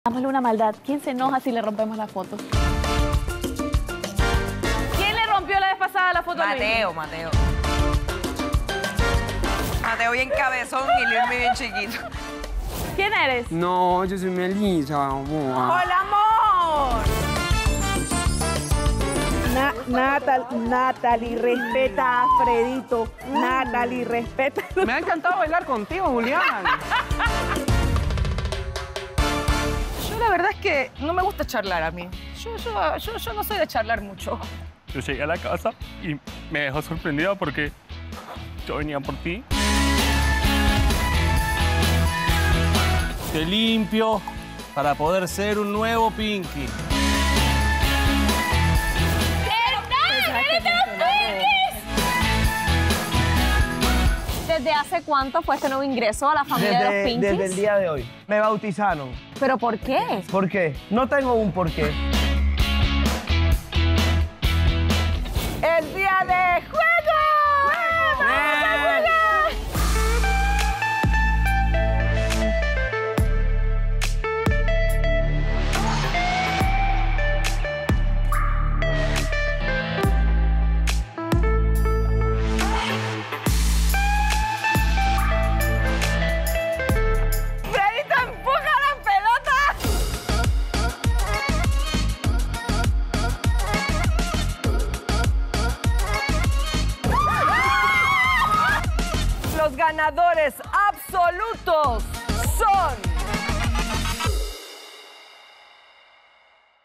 Hagámosle una maldad. ¿Quién se enoja si le rompemos la foto? ¿Quién le rompió la vez pasada la foto a Luis? Mateo. Mateo bien cabezón y Luis bien chiquito. ¿Quién eres? No, yo soy Melissa. ¡Hola, amor! Natalie, respeta a Fredito. Natalie, respeta. Me ha encantado bailar contigo, Julián. Yo la verdad es que no me gusta charlar a mí. Yo no soy de charlar mucho. Yo llegué a la casa y me dejó sorprendida porque yo venía por ti. Te limpio para poder ser un nuevo Pinky. ¿Desde hace cuánto fue este nuevo ingreso a la familia de los Pinkies? Desde el día de hoy. Me bautizaron. ¿Pero por qué? ¿Por qué? No tengo un porqué. ¡El día de juego! Los ganadores absolutos son...